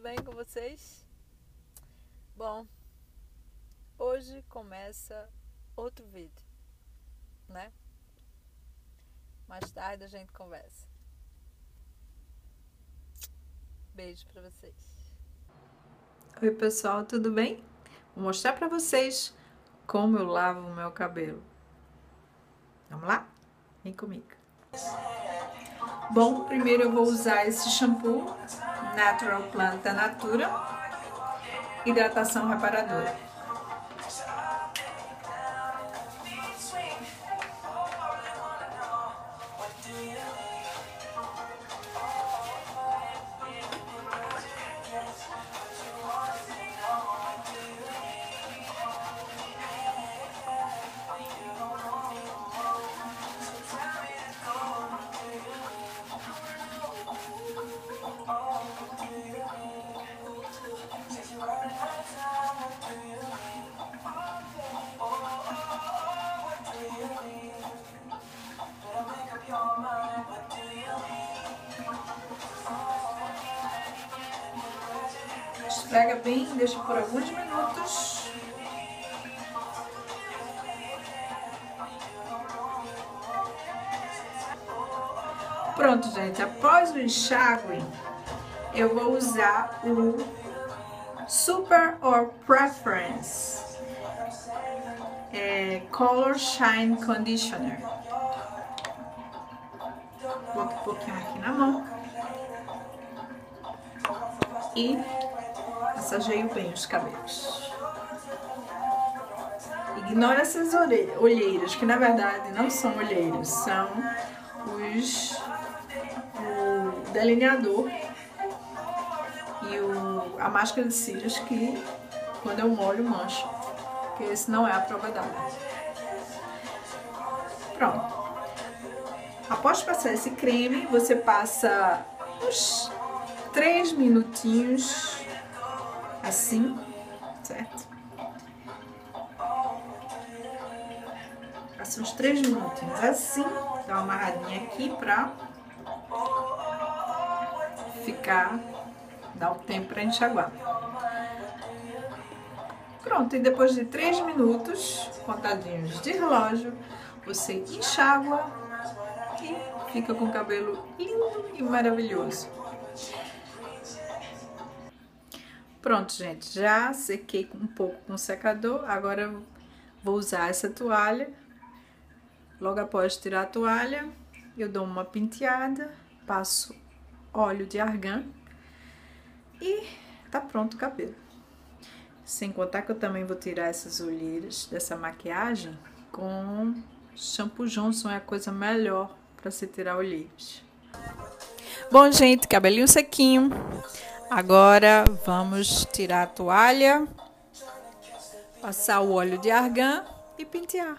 bem com vocês? Bom, hoje começa outro vídeo, né? Mais tarde a gente conversa. Beijo pra vocês. Oi pessoal, tudo bem? Vou mostrar pra vocês como eu lavo o meu cabelo. Vamos lá? Vem comigo. Bom, primeiro eu vou usar esse shampoo Natural Plant da Natura, hidratação reparadora. Esfrega bem, deixa por alguns minutos. Pronto, gente. Após o enxágue, eu vou usar o Super or Preference Color Shine Conditioner. Boto um pouquinho aqui na mão e massageio bem os cabelos. Ignora essas olheiras, que na verdade não são olheiras, são o delineador e a máscara de cílios que quando eu molho mancha, porque esse não é a prova d'água. Pronto. Após passar esse creme, você passa uns 3 minutinhos assim, certo? Passa uns 3 minutinhos assim, dá uma amarradinha aqui pra ficar, dá o tempo pra enxaguar. Pronto, e depois de 3 minutos, contadinhos de relógio, você enxágua e fica com o cabelo lindo e maravilhoso. Pronto, gente, já sequei um pouco com o secador, agora vou usar essa toalha. Logo após tirar a toalha, eu dou uma penteada, passo óleo de argan e tá pronto o cabelo. Sem contar que eu também vou tirar essas olheiras dessa maquiagem com shampoo Johnson, é a coisa melhor para se tirar olheiras. Bom, gente, cabelinho sequinho. Agora vamos tirar a toalha, passar o óleo de argan e pentear.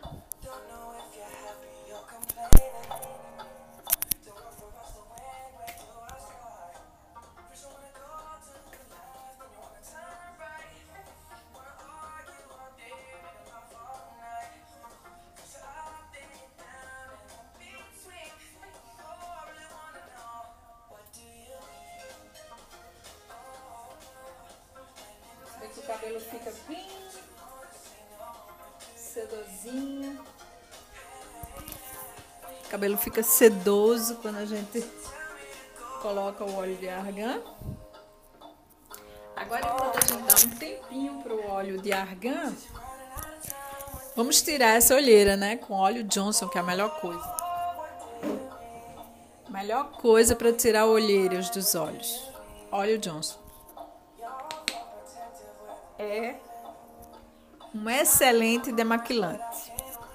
O cabelo fica bem sedosinho. O cabelo fica sedoso quando a gente coloca o óleo de argan. Agora, enquanto a gente dá um tempinho para o óleo de argan, vamos tirar essa olheira, né? Com óleo Johnson, que é a melhor coisa. Melhor coisa para tirar olheiras dos olhos. Óleo Johnson. É um excelente demaquilante.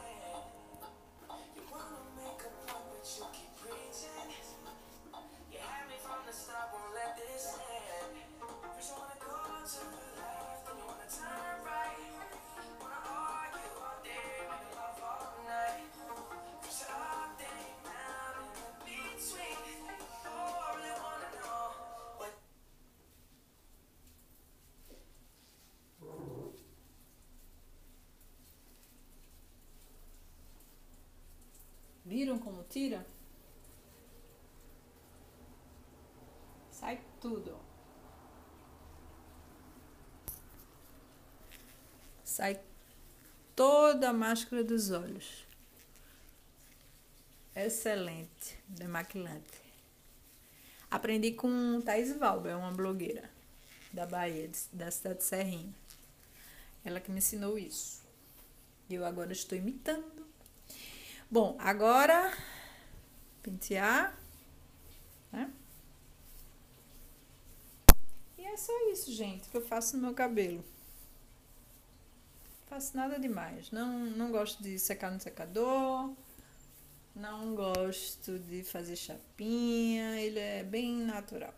Viram como tira? Sai tudo. sai toda a máscara dos olhos. Excelente, demaquilante. Aprendi com Thaís Valber, uma blogueira da Bahia, da cidade de Serrinha. Ela que me ensinou isso. E eu agora estou imitando. Bom, agora pentear, né? E é só isso, gente, que eu faço no meu cabelo. Não faço nada demais. Não gosto de secar no secador. Não gosto de fazer chapinha. Ele é bem natural.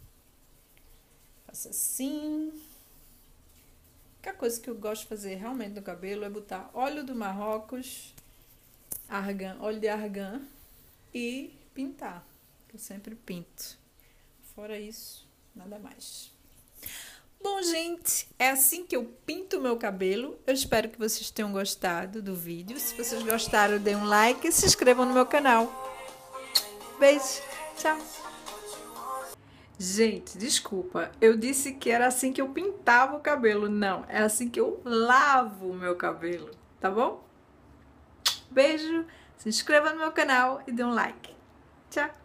Faço assim. A única coisa que eu gosto de fazer realmente no cabelo é botar óleo do Marrocos, óleo de argan e pintar. Eu sempre pinto. Fora isso, nada mais. Bom, gente, é assim que eu pinto o meu cabelo. Eu espero que vocês tenham gostado do vídeo. Se vocês gostaram, deem um like e se inscrevam no meu canal. Beijo, tchau. Gente, desculpa, eu disse que era assim que eu pintava o cabelo. Não, é assim que eu lavo o meu cabelo, tá bom? Beijo, se inscreva no meu canal e dê um like. Tchau!